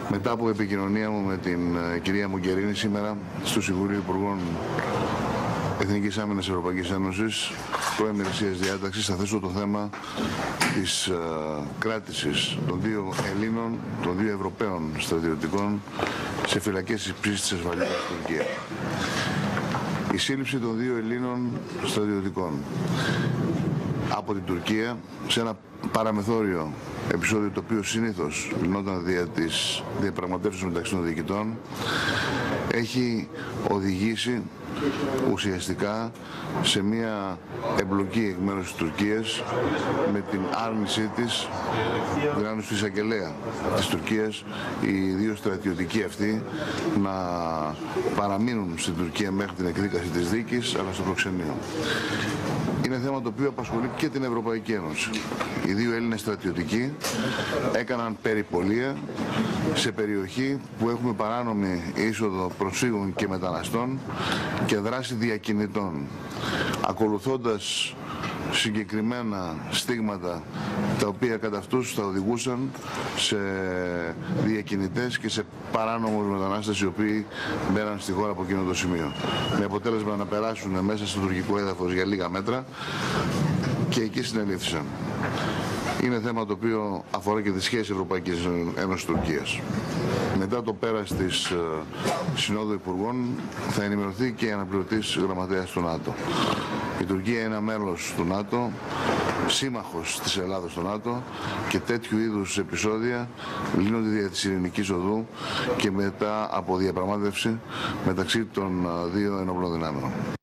Μετά από επικοινωνία μου με την κυρία Μογκερίνη σήμερα στο Συμβούλιο Υπουργών Εθνικής Άμυνας Ευρωπαϊκής Ένωσης, προημερησίας διάταξης, θα θέσω το θέμα της κράτησης των δύο Ελλήνων, των δύο Ευρωπαίων στρατιωτικών σε φυλακές υψής της ασφαλείας στην Τουρκία. Η σύλληψη των δύο Ελλήνων στρατιωτικών από την Τουρκία σε ένα παραμεθόριο επεισόδιο, το οποίο συνήθως λυνόταν δια της διαπραγματεύσεως μεταξύ των διοικητών, έχει οδηγήσει ουσιαστικά σε μια εμπλοκή εκ μέρους της Τουρκίας με την άρνησή της, δηλαδή του εισαγγελέα της Τουρκίας, οι δύο στρατιωτικοί αυτοί να παραμείνουν στην Τουρκία μέχρι την εκδίκαση της δίκης, αλλά στο προξενείο. Είναι θέμα το οποίο απασχολεί και την Ευρωπαϊκή Ένωση. Οι δύο Έλληνες στρατιωτικοί έκαναν περιπολία σε περιοχή που έχουμε παράνομη είσοδο προσφύγων και μεταναστών και δράση διακινητών, ακολουθώντας συγκεκριμένα στίγματα τα οποία κατά αυτούς θα οδηγούσαν σε διακινητές και σε παράνομους μετανάστες οι οποίοι μπαίναν στη χώρα από εκείνο το σημείο, με αποτέλεσμα να περάσουν μέσα στο τουρκικό έδαφος για λίγα μέτρα και εκεί συνελήφθησαν. Είναι θέμα το οποίο αφορά και τις σχέσεις Ευρωπαϊκής Ένωσης-Τουρκίας. Μετά το πέρας της Συνόδου Υπουργών θα ενημερωθεί και η αναπληρωτής γραμματέας του ΝΑΤΟ. Η Τουρκία είναι ένα μέλος του ΝΑΤΟ, σύμμαχος της Ελλάδος στο ΝΑΤΟ, και τέτοιου είδους επεισόδια λύνονται δια της ειρηνικής οδού και μετά από διαπραγμάτευση μεταξύ των δύο ενόπλων δυνάμεων.